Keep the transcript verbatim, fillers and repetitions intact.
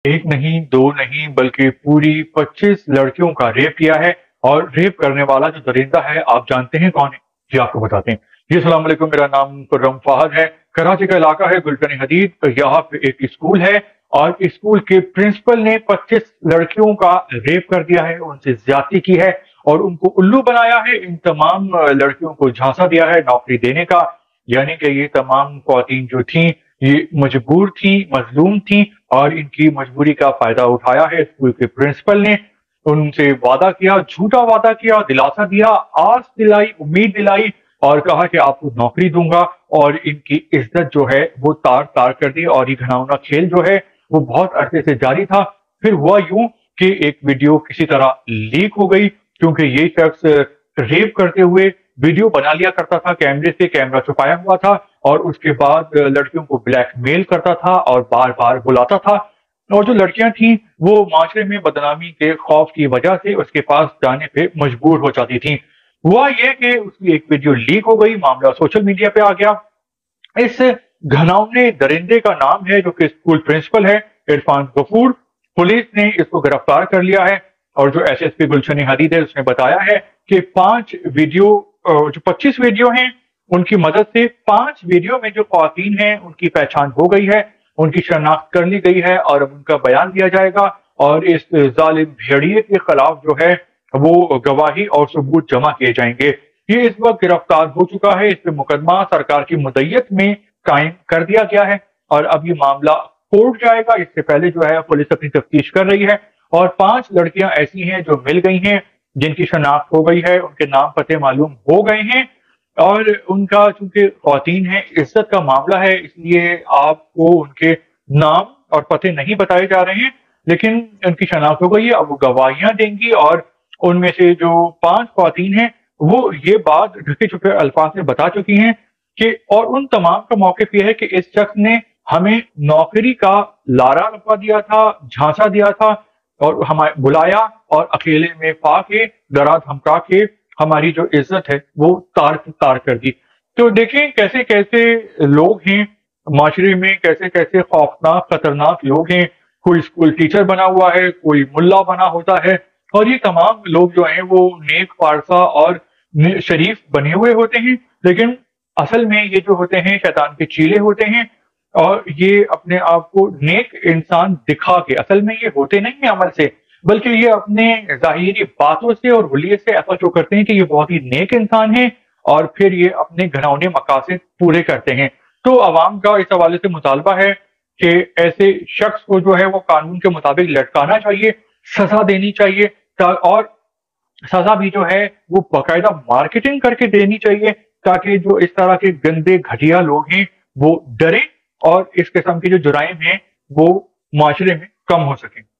ایک نہیں، دو نہیں، بلکہ پوری پچیس لڑکیوں کا ریپ کیا ہے، اور ریپ کرنے والا جو درندہ ہے آپ جانتے ہیں کون ہے؟ یہ آپ کو بتاتے ہیں۔ جی السلام علیکم، میرا نام کرم فہد ہے، کراچی کا علاقہ ہے گلشن حدید، یہاں پہ ایک اسکول ہے، اور اسکول کے پرنسپل نے پچیس لڑکیوں کا ریپ کر دیا ہے، ان سے زیادتی کی ہے، اور ان کو الو بنایا ہے، ان تمام لڑکیوں کو جھانسا دیا ہے نوکری دینے کا، یعنی کہ یہ تمام خواتین جو تھیں یہ مجبور تھیں، مظلوم تھیں، اور ان کی مجبوری کا فائدہ اٹھایا ہے اسکول کے پرنسپل نے، ان سے وعدہ کیا، جھوٹا وعدہ کیا، دلاسا دیا، آس دلائی، امید دلائی، اور کہا کہ آپ کو نوکری دوں گا، اور ان کی عزت جو ہے وہ تار تار کر دی، اور یہ گھناؤنا کھیل جو ہے وہ بہت عرصے سے جاری تھا۔ پھر ہوا یوں کہ ایک ویڈیو کسی طرح لیک ہو گئی، کیونکہ یہ شخص ریپ کرتے ہوئے ویڈیو بنا لیا کرتا تھا کیمرے سے، کیمرہ چھپایا ہوا تھا، اور اس کے بعد لڑکیوں کو بلیک میل کرتا تھا اور بار بار بلاتا تھا، اور جو لڑکیاں تھیں وہ معاشرے میں بدنامی کے خوف کی وجہ سے اس کے پاس جانے پہ مجبور ہو جاتی تھیں۔ ہوا یہ کہ اس کی ایک ویڈیو لیک ہو گئی، معاملہ سوشل میڈیا پہ آ گیا۔ اس گھناؤنے درندے کا نام ہے جو کہ اسکول پرنسپل ہے، عرفان غفور۔ پولیس نے اس کو گرفتار کر لیا ہے، اور جو ایس ایس پی گلشن حدید ہے اس نے بتایا ہے کہ پانچ ویڈیو جو پچیس ویڈیو ہیں ان کی مدد سے پانچ ویڈیو میں جو خواتین ہیں ان کی پہچان ہو گئی ہے، ان کی شناخت کر لی گئی ہے، اور اب ان کا بیان دیا جائے گا، اور اس ظالم بھیڑیے کے خلاف جو ہے وہ گواہی اور ثبوت جمع کیے جائیں گے۔ یہ اس وقت گرفتار ہو چکا ہے، اس پہ مقدمہ سرکار کی مدعیت میں قائم کر دیا گیا ہے، اور اب یہ معاملہ کورٹ جائے گا۔ اس سے پہلے جو ہے پولیس اپنی تفتیش کر رہی ہے، اور پانچ لڑکیاں ایسی ہیں جو مل گئی ہیں، جن کی شناخت ہو گئی ہے، ان کے نام پتے معلوم ہو گئے ہیں، اور ان کا چونکہ خواتین ہیں، عزت کا معاملہ ہے، اس لیے آپ کو ان کے نام اور پتے نہیں بتائے جا رہے ہیں، لیکن ان کی شناخت ہو گئی ہے، اب وہ گواہیاں دیں گی، اور ان میں سے جو پانچ خواتین ہیں وہ یہ بات ڈھکے چھپے الفاظ میں بتا چکی ہیں کہ، اور ان تمام کا موقف یہ ہے کہ اس شخص نے ہمیں نوکری کا لارا لپا دیا تھا، جھانسا دیا تھا، اور ہمیں بلایا اور اکیلے میں پا کے ڈرا دھمکا کے ہماری جو عزت ہے وہ تار تار کر دی۔ تو دیکھیں کیسے کیسے لوگ ہیں معاشرے میں، کیسے کیسے خوفناک خطرناک لوگ ہیں، کوئی اسکول ٹیچر بنا ہوا ہے، کوئی ملا بنا ہوتا ہے، اور یہ تمام لوگ جو ہیں وہ نیک پارسا اور شریف بنے ہوئے ہوتے ہیں، لیکن اصل میں یہ جو ہوتے ہیں شیطان کے چیلے ہوتے ہیں، اور یہ اپنے آپ کو نیک انسان دکھا کے اصل میں یہ ہوتے نہیں ہیں عمل سے، بلکہ یہ اپنے ظاہری باتوں سے اور حلیے سے ایسا شو کرتے ہیں کہ یہ بہت ہی نیک انسان ہیں، اور پھر یہ اپنے گھناؤنے مقاصد پورے کرتے ہیں۔ تو عوام کا اس حوالے سے مطالبہ ہے کہ ایسے شخص کو جو ہے وہ قانون کے مطابق لٹکانا چاہیے، سزا دینی چاہیے، اور سزا بھی جو ہے وہ باقاعدہ مارکیٹنگ کر کے دینی چاہیے، تاکہ جو اس طرح کے گندے گھٹیا لوگ ہیں وہ ڈریں، اور اس قسم کے جو جرائم ہیں وہ معاشرے میں کم ہو سکیں۔